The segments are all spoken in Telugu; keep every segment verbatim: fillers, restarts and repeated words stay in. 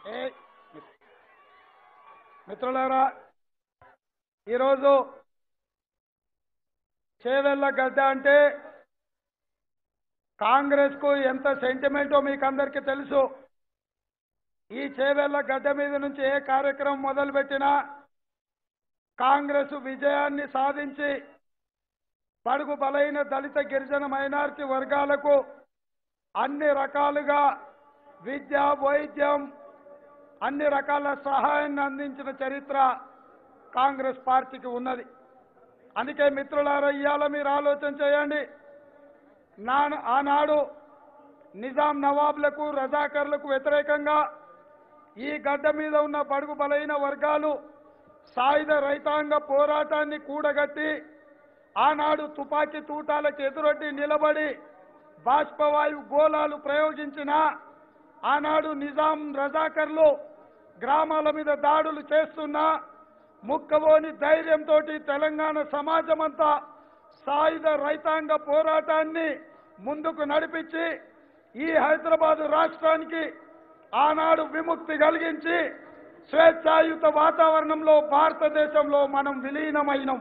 ఏ మిత్రులారా, ఈరోజు చేవెళ్ళ గడ్డ అంటే కాంగ్రెస్కు ఎంత సెంటిమెంటో మీకు అందరికీ తెలుసు. ఈ చేవెళ్ళ గడ్డ మీద నుంచి ఏ కార్యక్రమం మొదలుపెట్టినా కాంగ్రెస్ విజయాన్ని సాధించి బడుగు బలైన దళిత గిరిజన మైనారిటీ వర్గాలకు అన్ని రకాలుగా విద్య, వైద్యం, అన్ని రకాల సహాయాన్ని అందించిన చరిత్ర కాంగ్రెస్ పార్టీకి ఉన్నది. అందుకే మిత్రులారా, ఇవాళ మీరు ఆలోచన చేయండి. నా ఆనాడు నిజాం నవాబులకు, రజాకర్లకు వ్యతిరేకంగా ఈ గడ్డ మీద ఉన్న బడుగు బలైన వర్గాలు సాయుధ రైతాంగ పోరాటాన్ని కూడగట్టి ఆనాడు తుపాకీ తూటాలకు ఎదురొడ్డి నిలబడి బాష్పవాయు గోళాలు ప్రయోగించిన ఆనాడు నిజాం రజాకర్లు గ్రామాల మీద దాడులు చేస్తున్నా ముక్కబోని ధైర్యంతో తెలంగాణ సమాజమంతా సాయుధ రైతాంగ పోరాటాన్ని ముందుకు నడిపించి ఈ హైదరాబాద్ రాష్ట్రానికి ఆనాడు విముక్తి కలిగించి స్వేచ్ఛాయుత వాతావరణంలో భారతదేశంలో మనం విలీనమైనం.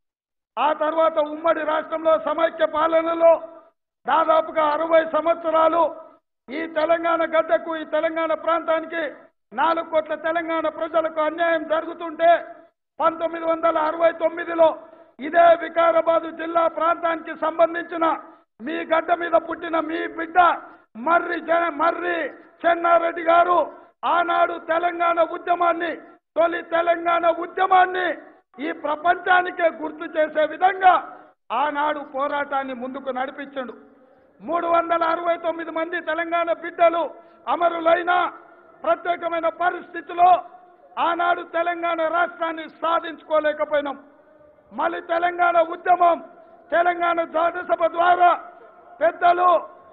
ఆ తర్వాత ఉమ్మడి రాష్ట్రంలో సమైక్య పాలనలో దాదాపుగా అరవై సంవత్సరాలు ఈ తెలంగాణ గడ్డకు, ఈ తెలంగాణ ప్రాంతానికి నాలుగు కోట్ల తెలంగాణ ప్రజలకు అన్యాయం జరుగుతుంటే పంతొమ్మిది వందల అరవై తొమ్మిదిలో ఇదే వికారాబాద్ జిల్లా ప్రాంతానికి సంబంధించిన మీ గడ్డ మీద పుట్టిన మీ బిడ్డ మర్రి మర్రి చెన్నారెడ్డి గారు ఆనాడు తెలంగాణ ఉద్యమాన్ని, తొలి తెలంగాణ ఉద్యమాన్ని ఈ ప్రపంచానికే గుర్తు చేసే విధంగా ఆనాడు పోరాటాన్ని ముందుకు నడిపించండు. మూడు వందల అరవై తొమ్మిది మంది తెలంగాణ బిడ్డలు అమరులైన ప్రత్యేకమైన పరిస్థితిలో ఆనాడు తెలంగాణ రాష్ట్రాన్ని సాధించుకోలేకపోయినాం. మళ్ళీ తెలంగాణ ఉద్యమం, తెలంగాణ రాజ్యసభ ద్వారా పెద్దలు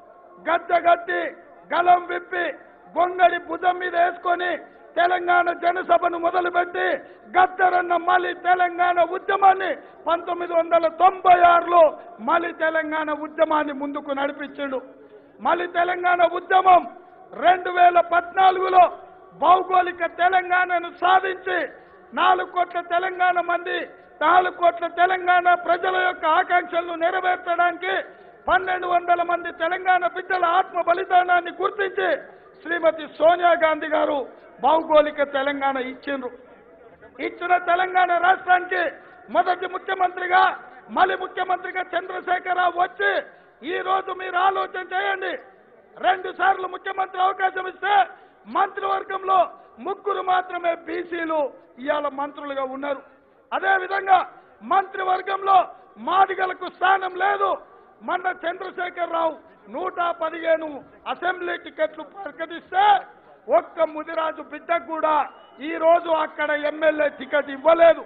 గద్దెగట్టి గలం విప్పి గొంగడి భుజం మీద వేసుకొని తెలంగాణ జనసభను మొదలుపెట్టి గద్దరన్న మళ్ళీ తెలంగాణ ఉద్యమాన్ని పంతొమ్మిది వందల తొంభై ఆరులో మళ్ళీ తెలంగాణ ఉద్యమాన్ని ముందుకు నడిపించాడు. మళ్ళీ తెలంగాణ ఉద్యమం రెండు వేల పద్నాలుగులో భౌగోళిక తెలంగాణను సాధించి నాలుగు కోట్ల తెలంగాణ మంది నాలుగు కోట్ల తెలంగాణ ప్రజల యొక్క ఆకాంక్షలను నెరవేర్చడానికి పన్నెండు వందల మంది తెలంగాణ బిడ్డల ఆత్మ బలిదానాన్ని గుర్తించి శ్రీమతి సోనియా గాంధీ గారు భౌగోళిక తెలంగాణ ఇచ్చిండ్రు. ఇచ్చిన తెలంగాణ రాష్ట్రానికి మొదటి ముఖ్యమంత్రిగా మళ్ళీ ముఖ్యమంత్రిగా చంద్రశేఖరరావు వచ్చి ఈ రోజు మీరు ఆలోచన చేయండి. రెండు సార్లు ముఖ్యమంత్రి అవకాశం ఇస్తే మంత్రివర్గంలో ముగ్గురు మాత్రమే బీసీలు ఇవాళ మంత్రులుగా ఉన్నారు. అదేవిధంగా మంత్రివర్గంలో మాదిగలకు స్థానం లేదు. మొన్న చంద్రశేఖరరావు నూట పదిహేను అసెంబ్లీ టికెట్లు ప్రకటిస్తే ఒక్క ముదిరాజు బిడ్డకు కూడా ఈ రోజు అక్కడ ఎమ్మెల్యే టికెట్ ఇవ్వలేదు.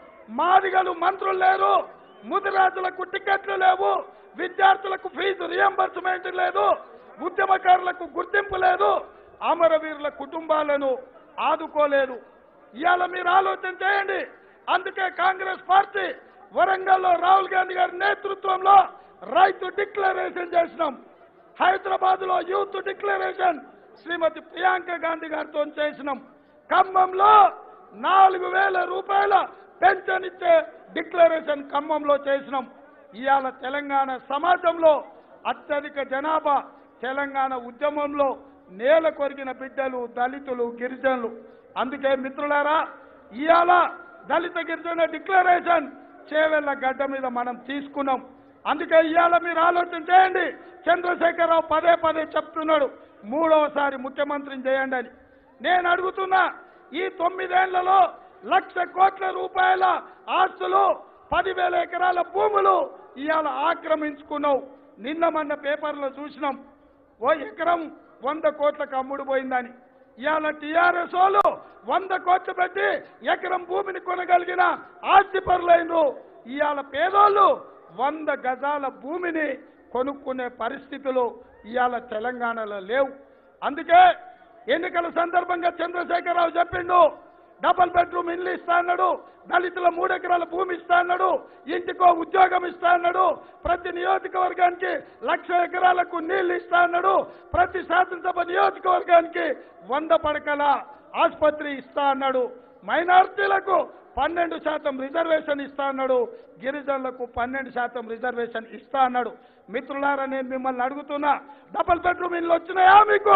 మాదిగలు మంత్రులు లేరు, ముదిరాజులకు టికెట్లు లేవు, విద్యార్థులకు ఫీజు రియంబర్స్మెంట్ లేదు, ఉద్యమకారులకు గుర్తింపు లేదు, అమరవీరుల కుటుంబాలను ఆదుకోలేదు. ఇవాళ మీరు ఆలోచన చేయండి. అందుకే కాంగ్రెస్ పార్టీ వరంగల్లో రాహుల్ గాంధీ గారి నేతృత్వంలో రైతు డిక్లరేషన్ చేసినాం. హైదరాబాద్ లో యూత్ డిక్లరేషన్ శ్రీమతి ప్రియాంక గాంధీ గారితో చేసినాం. ఖమ్మంలో నాలుగు వేల రూపాయల పెన్షన్ ఇచ్చే డిక్లరేషన్ ఖమ్మంలో చేసినాం. ఇవాళ తెలంగాణ సమాజంలో అత్యధిక జనాభా తెలంగాణ ఉద్యమంలో నేల కొరిగిన బిడ్డలు దళితులు, గిరిజనులు. అందుకే మిత్రులారా, ఇవాళ దళిత గిరిజన డిక్లరేషన్ చేవెళ్ళ గడ్డ మీద మనం తీసుకున్నాం. అందుకే ఇవాళ మీరు ఆలోచన చేయండి. చంద్రశేఖరరావు పదే పదే చెప్తున్నాడు మూడవసారి ముఖ్యమంత్రిని చేయండి అని. నేను అడుగుతున్నా, ఈ తొమ్మిదేళ్లలో లక్ష కోట్ల రూపాయల ఆస్తులు, పదివేల ఎకరాల భూములు ఇవాళ ఆక్రమించుకున్నావు. నిన్న మొన్న పేపర్లో చూసినాం ఓ ఎకరం వంద కోట్లకు అమ్ముడు పోయిందని. ఇవాళ టీఆర్ఎస్ వాళ్ళు వంద కోట్లు పెట్టి ఎకరం భూమిని కొనగలిగిన ఆస్తిపరులైనరు. ఇవాళ పేదోళ్ళు వంద గజాల భూమిని కొనుక్కునే పరిస్థితులు ఇవాళ తెలంగాణలో లేవు. అందుకే ఎన్నికల సందర్భంగా చంద్రశేఖరరావు చెప్పిండు, డబుల్ బెడ్రూమ్ ఇల్లు ఇస్తా అన్నాడు, దళితుల మూడెకరాల భూమి ఇస్తా అన్నాడు, ఇంటికో ఉద్యోగం ఇస్తా అన్నాడు, ప్రతి నియోజకవర్గానికి లక్ష ఎకరాలకు నీళ్లు ఇస్తా అన్నాడు, ప్రతి శాసనసభ నియోజకవర్గానికి వంద పడకల ఆసుపత్రి ఇస్తా అన్నాడు, మైనారిటీలకు పన్నెండు శాతం రిజర్వేషన్ ఇస్తా అన్నాడు, గిరిజనులకు పన్నెండు శాతం రిజర్వేషన్ ఇస్తా అన్నాడు. మిత్రులారా, నేను మిమ్మల్ని అడుగుతున్నా, డబుల్ బెడ్రూమ్ ఇల్లు వచ్చినాయా? మీకు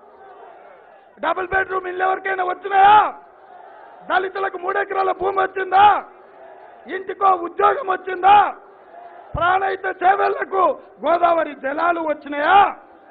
డబుల్ బెడ్రూమ్ ఇల్లు ఎవరికైనా వచ్చినాయా? దళితులకు మూడెకరాల భూమి వచ్చిందా? ఇంటికో ఉద్యోగం వచ్చిందా? ప్రాణహిత చేవెళ్లకు గోదావరి జలాలు వచ్చినాయా?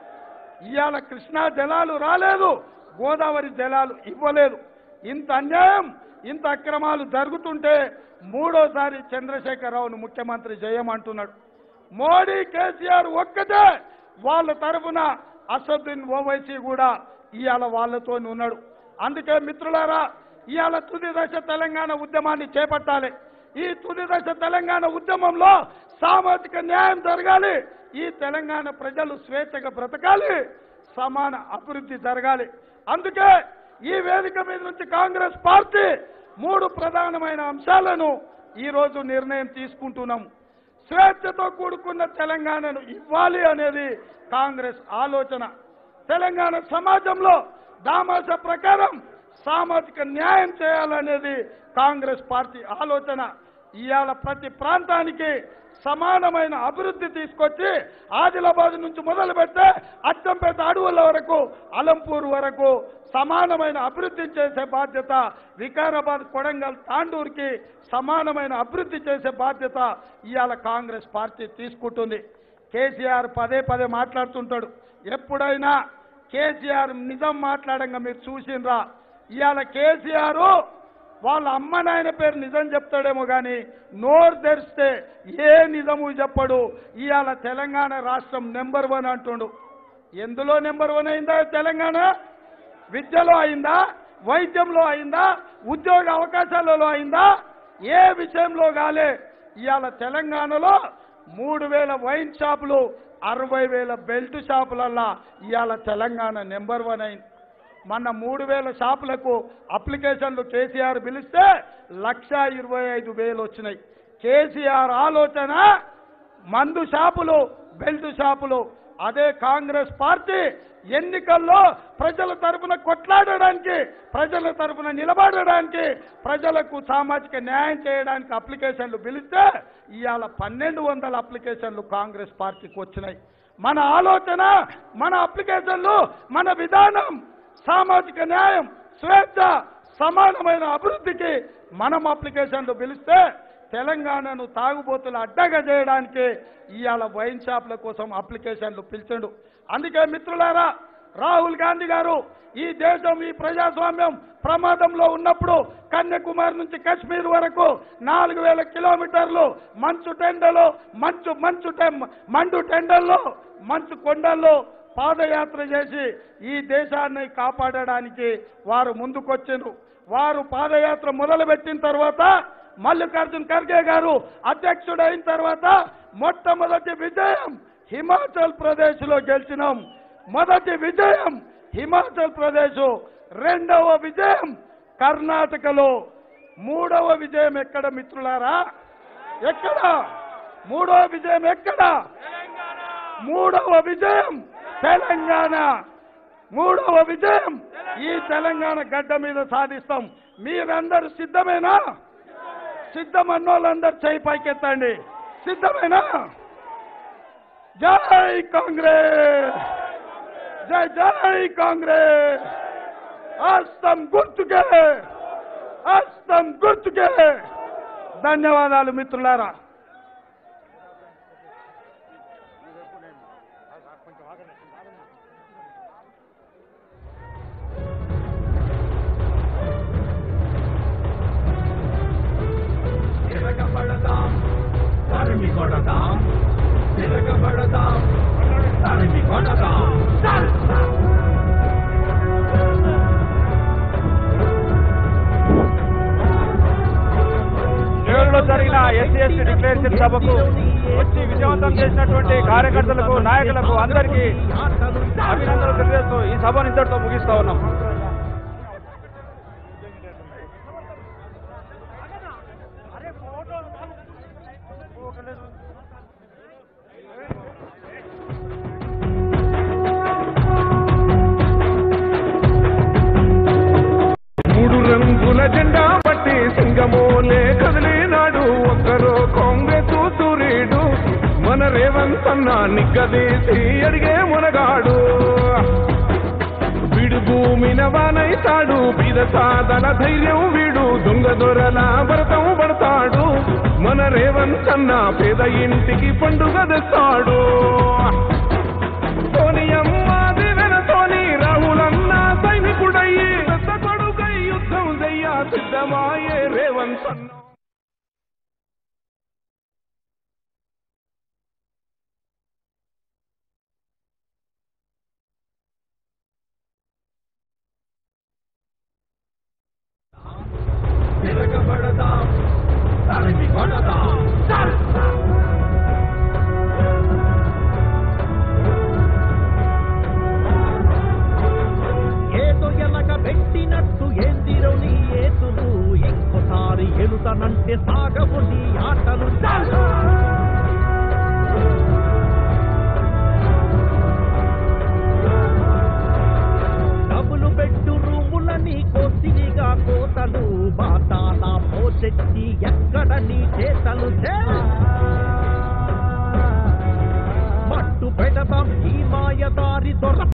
ఇవాళ కృష్ణా జలాలు రాలేదు, గోదావరి జలాలు ఇవ్వలేదు. ఇంత అన్యాయం, ఇంత అక్రమాలు జరుగుతుంటే మూడోసారి చంద్రశేఖరరావును ముఖ్యమంత్రి చేయమంటున్నాడు. మోడీ కేసీఆర్ ఒక్కటే వాళ్ళ తరఫున అసదుద్దీన్ ఓవైసీ కూడా ఇవాళ వాళ్ళతో ఉన్నాడు. అందుకే మిత్రులారా, ఇవాళ తుది దశ తెలంగాణ ఉద్యమాన్ని చేపట్టాలి. ఈ తుది దశ తెలంగాణ ఉద్యమంలో సామాజిక న్యాయం జరగాలి, ఈ తెలంగాణ ప్రజలు స్వేచ్ఛగా బ్రతకాలి, సమాన అభివృద్ధి జరగాలి. అందుకే ఈ వేదిక మీద నుంచి కాంగ్రెస్ పార్టీ మూడు ప్రధానమైన అంశాలను ఈరోజు నిర్ణయం తీసుకుంటున్నాము. స్వేచ్ఛతో కూడుకున్న తెలంగాణను ఇవ్వాలి అనేది కాంగ్రెస్ ఆలోచన. తెలంగాణ సమాజంలో దామాష ప్రకారం సామాజిక న్యాయం చేయాలనేది కాంగ్రెస్ పార్టీ ఆలోచన. ఇవాళ ప్రతి ప్రాంతానికి సమానమైన అభివృద్ధి తీసుకొచ్చి ఆదిలాబాద్ నుంచి మొదలు పెడితే అచ్చంపేట అడవుల వరకు, అలంపూర్ వరకు సమానమైన అభివృద్ధి చేసే బాధ్యత, వికారాబాద్, కొడంగల్, తాండూరుకి సమానమైన అభివృద్ధి చేసే బాధ్యత ఇవాళ కాంగ్రెస్ పార్టీ తీసుకుంటుంది. కేసీఆర్ పదే పదే మాట్లాడుతుంటాడు. ఎప్పుడైనా కేసీఆర్ నిజం మాట్లాడంగా మీరు చూసిండ్రా? ఇవాళ కేసీఆర్ వాళ్ళ అమ్మ నాయన పేరు నిజం చెప్తాడేమో కానీ నోరు తెరిస్తే ఏ నిజము చెప్పడు. ఇవాళ తెలంగాణ రాష్ట్రం నెంబర్ వన్ అంటుండు. ఎందులో నెంబర్ వన్ అయిందా తెలంగాణ? విద్యలో అయిందా? వైద్యంలో అయిందా? ఉద్యోగ అవకాశాలలో అయిందా? ఏ విషయంలో కాలే. ఇవాళ తెలంగాణలో మూడు వేల వైన్ షాపులు, అరవై వేల బెల్ట్ షాపులల్లా ఇవాళ తెలంగాణ నెంబర్ వన్ అయింది. మొన్న మూడు వేల షాపులకు అప్లికేషన్లు కేసీఆర్ పిలిస్తే లక్ష ఇరవై ఐదు వేలు వచ్చినాయి. కేసీఆర్ ఆలోచన మందు షాపులు, బెల్ట్ షాపులు. అదే కాంగ్రెస్ పార్టీ ఎన్నికల్లో ప్రజల తరఫున కొట్లాడడానికి, ప్రజల తరఫున నిలబడడానికి, ప్రజలకు సామాజిక న్యాయం చేయడానికి అప్లికేషన్లు పిలిస్తే ఇవాళ పన్నెండు వందల అప్లికేషన్లు కాంగ్రెస్ పార్టీకి వచ్చినాయి. మన ఆలోచన, మన అప్లికేషన్లు, మన విధానం సామాజిక న్యాయం, స్వేచ్ఛ, సమానమైన అభివృద్ధికి మనం అప్లికేషన్లు పిలిస్తే తెలంగాణను తాగుబోతులు అడ్డగా చేయడానికి ఇవాళ వైన్ షాపుల కోసం అప్లికేషన్లు పిలిచాడు. అందుకే మిత్రులారా, రాహుల్ గాంధీ గారు ఈ దేశం, ఈ ప్రజాస్వామ్యం ప్రమాదంలో ఉన్నప్పుడు కన్యాకుమారి నుంచి కశ్మీర్ వరకు నాలుగు వేల కిలోమీటర్లు మంచు టెండలో, మంచు మంచు మండు టెండల్లో, మంచు కొండల్లో పాదయాత్ర చేసి ఈ దేశాన్ని కాపాడడానికి వారు ముందుకొచ్చారు. వారు పాదయాత్ర మొదలుపెట్టిన తర్వాత మల్లికార్జున్ ఖర్గే గారు అధ్యక్షుడు అయిన తర్వాత మొట్టమొదటి విజయం హిమాచల్ ప్రదేశ్ లో గెలిచినాం. మొదటి విజయం హిమాచల్ ప్రదేశ్, రెండవ విజయం కర్ణాటకలో, మూడవ విజయం ఎక్కడ మిత్రులారా? ఎక్కడ? మూడవ విజయం ఎక్కడ? మూడవ విజయం తెలంగాణ. మూడవ విజయం ఈ తెలంగాణ గడ్డ మీద సాధిస్తాం. మీరందరూ సిద్ధమేనా? సిద్ధమన్న వాళ్ళందరూ చేయి పైకెత్తండి. సిద్ధమేనా? జై కాంగ్రెస్, జై జై కాంగ్రెస్. హస్తం గుర్తుకే, హస్తం గుర్తుకే. ధన్యవాదాలు మిత్రులారా. తిరగబడదాం, తరిమి కొడదాం, తిరగబడదాం, తరిమి కొడదాం. ఏడులో జరిగిన ఎస్సీ ఎస్టీ డిక్లరేషన్ సభకు వచ్చి విజయవంతం చేసినటువంటి కార్యకర్తలకు, నాయకులకు అందరికీ అభినందనలు తెలియజేస్తూ ఈ సభను ఇంతటితో ముగిస్తా ఉన్నాం. సన్న నిగ్గదీసి అడిగే మునగాడు వీడు భూమిన వానైతాడు బీద సాదల ధైర్యం వీడు దొంగ దొరల భరతం పడతాడు మన రేవంత్ అన్న పేద ఇంటికి పండుగ తెస్తాడు సోనియమ్మ దివెనతోని రాహులన్న సైనికుడయ్యి పెద్ద కొడుకై యుద్ధం చెయ్య సిద్ధమాయే రేవంత్ అన్న తిరగబడదాం తరిమి కొడదాం ఏదో ఎలగ పెట్టినట్టు ఏందిరో నీ ఏతులు ఇంకోసారి ఎలుతనంటే సాగవు నీ ఆటలు డబులు బెడ్డు రూములని కోసిరిగా కోతలు బాటాల పోచెట్టి ఎక్కడ నీ చేతలు మట్టు పెడతాం ఈ మాయదారి దొర